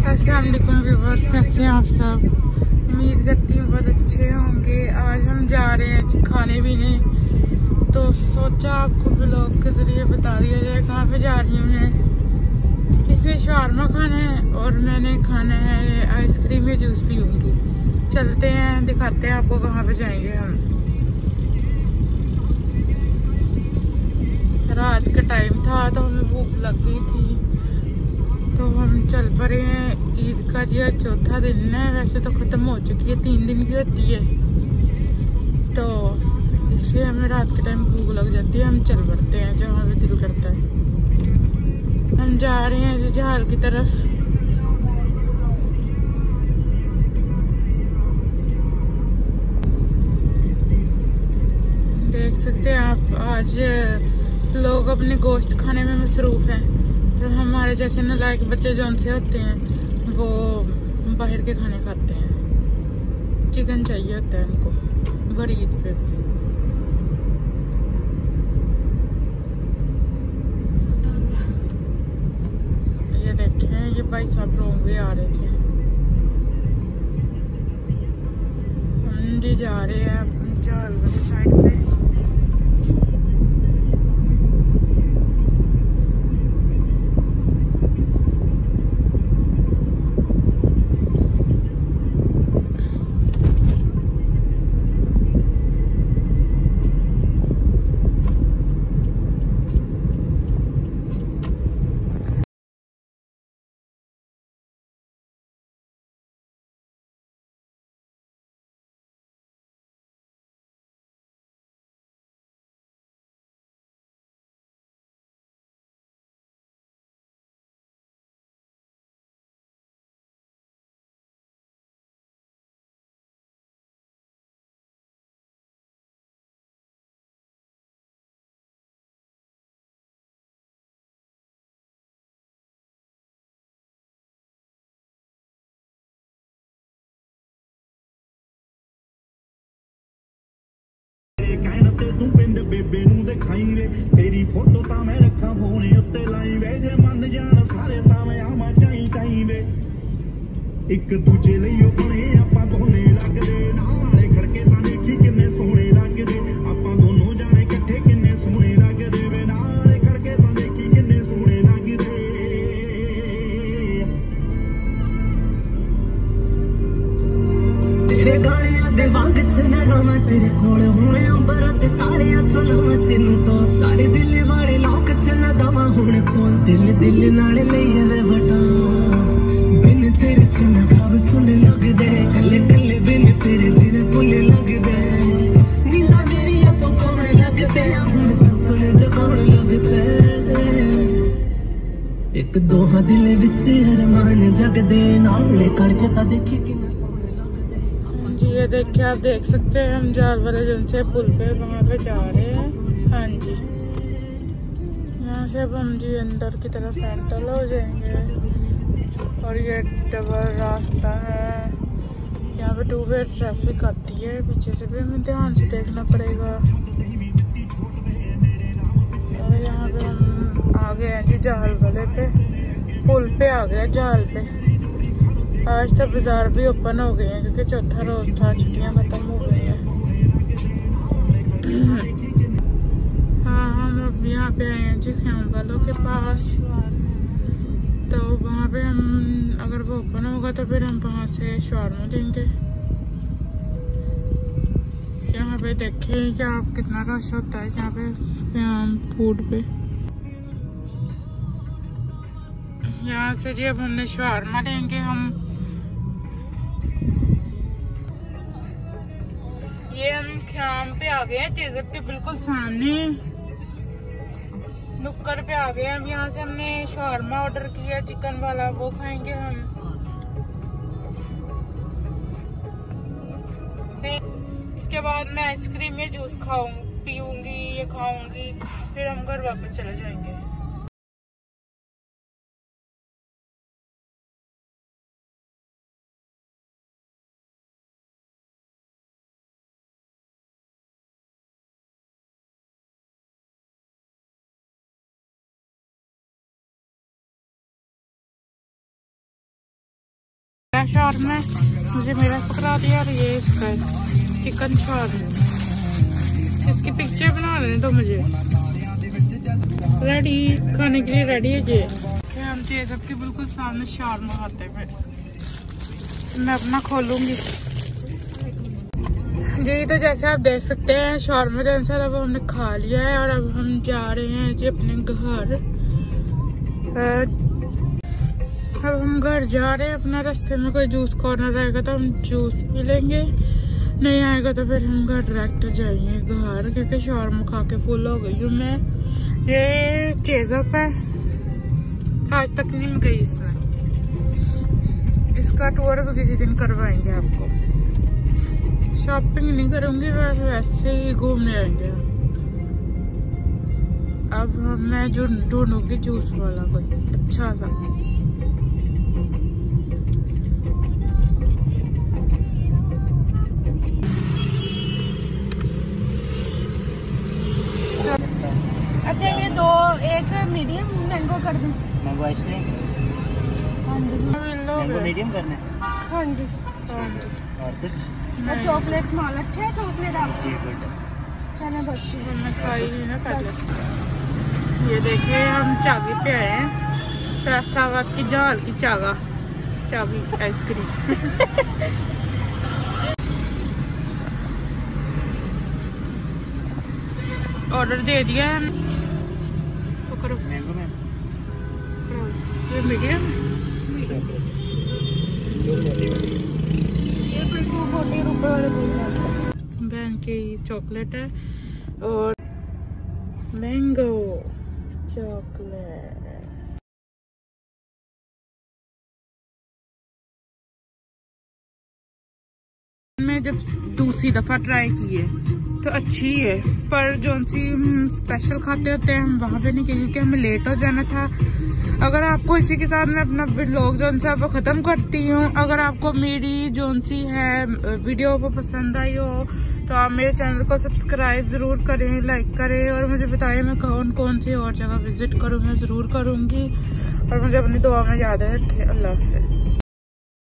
अस्सलाम वालेकुम व्यूअर्स, कैसे हैं आप सब। उम्मीद करती हूँ बहुत अच्छे होंगे। आज हम जा रहे हैं खाने पीने, तो सोचा आपको ब्लॉग के जरिए बता दिया जाए कहाँ पे जा रही हूँ मैं। इसमें शवारमा खाना है और मैंने खाना है आइसक्रीम या जूस पीऊँगी। चलते हैं, दिखाते हैं आपको कहाँ पे जाएंगे हम। रात का टाइम था तो हमें भूख लग गई थी, तो हम चल पड़े हैं। ईद का जो चौथा दिन है, वैसे तो खत्म हो चुकी है, 3 दिन की होती है, तो इसलिए हमें रात के टाइम भूख लग जाती है। हम चल पड़ते हैं जहाँ भी दिल करता है। हम जा रहे हैं जहाल की तरफ। देख सकते हैं आप, आज लोग अपने गोश्त खाने में मसरूफ हैं। तो हमारे जैसे नालायक बच्चे जौन से होते हैं वो बाहर के खाने खाते हैं। चिकन चाहिए होता है उनको बड़ी ईद पे भी। ये देखें, ये भाई साहब रोंगे आ रहे थे। हम जी जा रहे हैं जहाल वाली साइड पे। तू पिंड बेबे नू दिखाई वे, तेरी फोटो ता मैं रखा फोन उत्ते लाई वे। जे मन जान सारे ता मैं आवा चाई चाई वे। एक दूजे लईओ बने आपां दोने लगदे, नाले खड़के तां देखी किन्ने सोहणे लगदे। आपां दोनों जाने इकट्ठे किन्ने सोहणे लगदे वे, नाले खड़के तां देखी किन्ने सोहणे लगदे। तेरे गाने दे वांग च ना गावां तेरे कोल हुणे अंबर ते तारे चलावां तेनू तो सारे दिल वाले लोक च ना गावां हुणे फोन। दिल दिल नाल लईए वे वटा, बिन तेरे च ना भाव सुन लगदे। कल्ले कल्ले बिन तेरे जिने भुल्ले लगदे। नींदा मेरी तो कौन लगदे, हुण सपने जगाउण लगदे। एक दोहा दिल विच अरमान जगदे, नाले करके ता देखी किन्ने ये देखिए, आप देख सकते हैं हम जाल वाले जन से पुल पे वहाँ पे जा रहे हैं। हाँ जी, यहाँ से अब हम जी अंदर की तरफ एंटर हो जाएंगे। और ये डबल रास्ता है, यहाँ पे 2 वे ट्रैफिक आती है। पीछे से भी हमें ध्यान से देखना पड़ेगा। और यहाँ पे हम आ गए हैं जी जाल वाले पे, पुल पे आ गए जाल पे। आज तो बाजार भी ओपन हो गए हैं क्योंकि चौथा रोज था, छुट्टियां खत्म हो गई हैं। हाँ, हम अब यहाँ पे आए हैं जी ख्याम वालों के पास। तो वहाँ पे हम, अगर वो ओपन होगा तो फिर हम वहाँ से शवारमा लेंगे। यहाँ पे देखें कि आप कितना रश होता है यहाँ पे ख्याम फूड पे। यहाँ से जी अब हमने शवारमा लेंगे हम। ये हम ख्याम पे आ गए हैं, चीज़ के बिल्कुल सामने नुक्कड़ पे आ गए हैं हम। यहाँ से हमने शवारमा ऑर्डर किया चिकन वाला, वो खाएंगे हम। फिर इसके बाद मैं आइसक्रीम या जूस पीऊंगी या खाऊंगी, फिर हम घर वापस चले जाएंगे। शॉर्मा मुझे मेरा पकड़ा दिया और ये इसका चिकन शॉर्मा। इसकी पिक्चर बना लेने तो मुझे रेडी खाने के लिए रेडी है जी। हम तेज के बिल्कुल सामने शॉर्मा खाते हैं। मैं अपना खोलूंगी जी। तो जैसे आप देख सकते हैं शॉर्मा जैसा अब हमने खा लिया है और अब हम जा रहे हैं जी अपने घर। अब हम घर जा रहे हैं। अपना रास्ते में कोई जूस कॉर्नर आएगा तो हम जूस पी लेंगे, नहीं आएगा तो फिर हम घर डायरेक्ट जाएंगे घर, क्योंकि शॉर्मा खा के फुल हो गई हूँ मैं। ये चेज़अप है, आज तक नहीं मैं गई इसमें। इसका टूर भी किसी दिन करवाएंगे आपको। शॉपिंग नहीं करूंगी, बस वैसे ही घूमने रहेंगे। अब मैं जो ढूंढूंगी जूस वाला कोई अच्छा सा। अच्छा ये दो, एक मीडियम मैंगो कर दूं। Mango ice cream. हाँ जी मैंगो मीडियम करना है। हाँ जी। और कुछ और चॉकलेट स्मॉल अच्छा है चॉकलेट आप जी गुड। खाना बच्ची मैं खाई नहीं ना पहले। ये देखिए हम चागी पे आए हैं, फैसाबाद की जाल की चागी आइसक्रीम। ऑर्डर दे दिया है। तो करो मैंगो में ये मीडियम। ये कोई 240 रुपए वाले बोल रहे हैं। बहन की चॉकलेट है और मैंगो चॉकलेट। मैं जब दूसरी दफा ट्राई की है तो अच्छी है, पर जो सी स्पेशल खाते होते हैं हम वहाँ पे नहीं किए क्योंकि हमें लेट हो जाना था। अगर आपको इसी के साथ मैं अपना व्लॉग जो सा वो ख़त्म करती हूँ। अगर आपको मेरी जो सी है वीडियो वो पसंद आई हो तो आप मेरे चैनल को सब्सक्राइब ज़रूर करें, लाइक करें और मुझे बताएं मैं कौन कौन सी और जगह विजिट करूँ। मैं ज़रूर करूँगी और मुझे अपनी दुआ में याद रखें। अल्लाह हाफ़िज़।